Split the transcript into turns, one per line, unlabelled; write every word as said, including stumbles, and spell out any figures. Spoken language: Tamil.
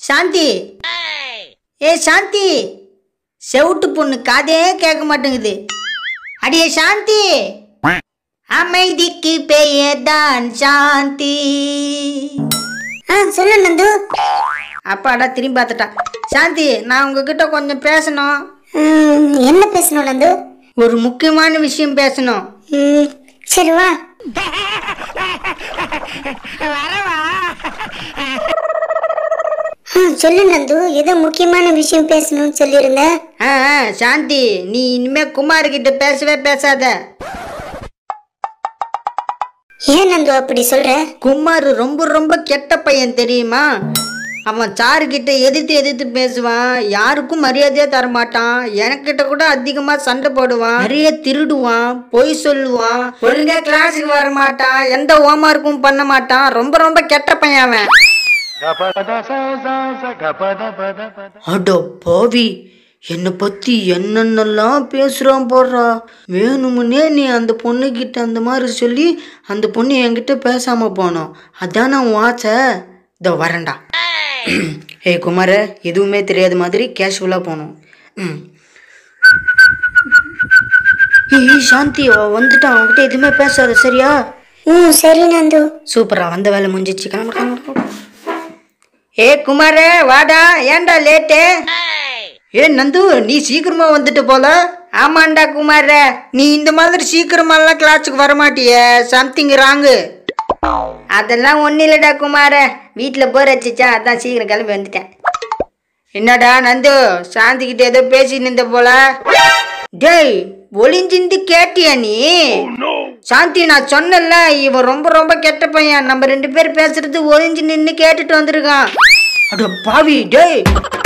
சாந்தி, ஏ சாந்தி, செவுட்டு பொண்ணு காதே கேட்க மாட்டேங்குது. அடியே சாந்தி, அமைதிக்கு பெயர்தான் சாந்தி.
ஆ சொல்லு நந்து.
அப்பாடா திரும்பி பார்த்துட்டா. சாந்தி, நான் உங்ககிட்ட கொஞ்சம் பேசணும்.
என்ன பேசணும் நந்து?
ஒரு முக்கியமான விஷயம் பேசணும்.
சரி வா. சொல்லு நந்து, ஏதோ முக்கியமான விஷயம் பேசணும்னு சொல்லியிருந்த.
சாந்தி, நீ இனிமே குமார் கிட்ட பேசவே பேசாத.
ஏன் நந்து அப்படி சொல்ற?
குமார் ரொம்ப ரொம்ப கெட்ட பையன் தெரியுமா? அவன் சாரு கிட்ட எதிர்த்து எதிர்த்து பேசுவான், யாருக்கும் மரியாதையா தரமாட்டான், எனக்கிட்ட கூட அதிகமா சண்டை போடுவான், நிறைய திருடுவான், பொய் சொல்லுவான், ஒழுங்கா கிளாஸுக்கு வர மாட்டான், எந்த ஹோம்வொர்க்கும் பண்ண மாட்டான். ரொம்ப ரொம்ப கெட்ட பையன் அவன். அடோ பாவி, என்னை பத்தி என்னென்னலாம் பேசுறான் போடுறா. வேணுமுன்னே நீ அந்த பொண்ணு கிட்ட அந்த மாதிரி சொல்லி அந்த பொண்ணு என்கிட்ட பேசாம போனோம். அதான் நான் வாச்ச. இதோ வரேன்டா. ஏய் குமார, எதுவுமே தெரியாத மாதிரி கேஷுவலா போனோம். ம் ஏய் சாந்தி, வந்துட்டான். அவன்கிட்ட எதுவுமே பேசாத, சரியா?
ம் சரி நந்து.
சூப்பரா, வந்த வேலை முடிஞ்சிச்சு. கிளம்பு கிளம்பு. ஏ குமார வாடா, ஏன்டா லேட்டு? ஏ நந்து, நீ சீக்கிரமா வந்துட்டு போல. ஆமாண்டா குமார, நீ இந்த மாதிரி சீக்கிரமாலாம் கிளாஸுக்கு வரமாட்டிய. Something wrong. அதெல்லாம் ஒன்றும் இல்லைடா குமார, வீட்டில் போர் வச்சிச்சா, அதான் சீக்கிரம் கிளம்பி வந்துட்டேன். என்னடா நந்து, சாந்தி கிட்ட ஏதோ பேசி நின்ற போல. டேய், ஒளிஞ்சிந்து கேட்டியா நீ? சாந்தி, நான் சொன்னல, இவன் ரொம்ப ரொம்ப கெட்ட பையன். நம்ம ரெண்டு பேர் பேசுறது ஒளிஞ்சு நின்று கேட்டுட்டு வந்திருக்கான். அட பாவி, டேய்.